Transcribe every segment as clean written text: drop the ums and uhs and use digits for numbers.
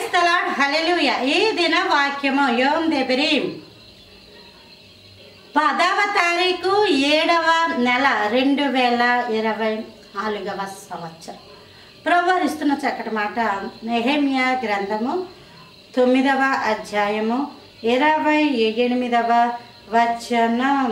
Praise the lord, హల్లెలూయా. ఈ దిన వాక్యము యోమ్ దెబరీం 10వ తారీఖు 7వ నెల 2024వ సంవత్సరం. ప్రభువారు ఇస్తున్న చక్కటి మాట నెహెమ్యా గ్రంథము 9వ అధ్యాయము 28వ వచనం.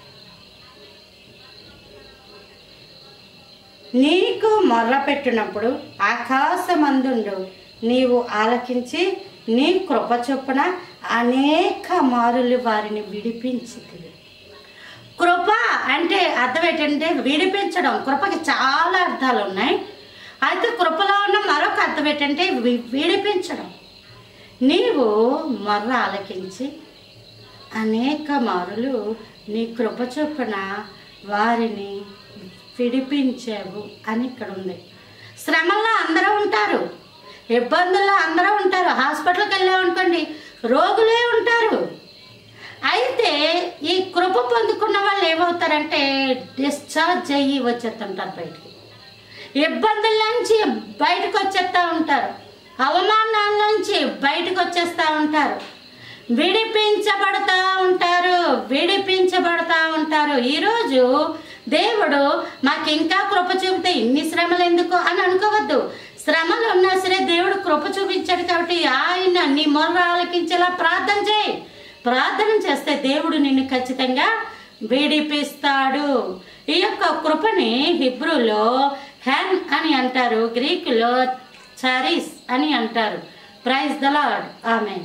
నీకు మొర్రపెట్టినప్పుడు ఆకాశమందుండు, నీవు ఆలకించి నీ కృప చొప్పున అనేక మారులు వారిని విడిపించితివి. కృప అంటే అర్థం ఏంటంటే విడిపించడం. కృపకి చాలా అర్థాలు ఉన్నాయి. అయితే కృపలో ఉన్న మరొక అర్థం ఏంటంటే విడిపించడం. నీవు మొర్ర ఆలకించి అనేక మారులు నీ కృప చొప్పున వారిని విడిపించావు అని ఇక్కడ ఉంది. శ్రమల్లో అందరూ ఉంటారు, ఇబ్బందుల్లో అందరూ ఉంటారు. హాస్పిటల్కి వెళ్ళామనుకోండి రోగులే ఉంటారు. అయితే ఈ కృప పొందుకున్న వాళ్ళు ఏమవుతారంటే డిశ్చార్జ్ అయ్యి వచ్చేస్తుంటారు బయటికి. ఇబ్బందుల నుంచి బయటకు వచ్చేస్తూ ఉంటారు, అవమానాల నుంచి బయటకు వచ్చేస్తూ ఉంటారు, విడిపించబడతా ఉంటారు. ఈరోజు దేవుడు మాకు ఇంకా కృప చూపితే ఇన్ని శ్రమలు ఎందుకు అని అనుకోవద్దు. శ్రమలు ఉన్నా సరే దేవుడు కృప చూపించాడు కాబట్టి ఆయన నీ మొర్ర ఆలకించేలా ప్రార్థన చేయి. ప్రార్థన చేస్తే దేవుడు నిన్ను ఖచ్చితంగా విడిపిస్తాడు. ఈ యొక్క కృపని హిబ్రూలో హెన్ అని అంటారు, గ్రీకులో చారిస్ అని అంటారు. Praise the lord. ఆమేన్.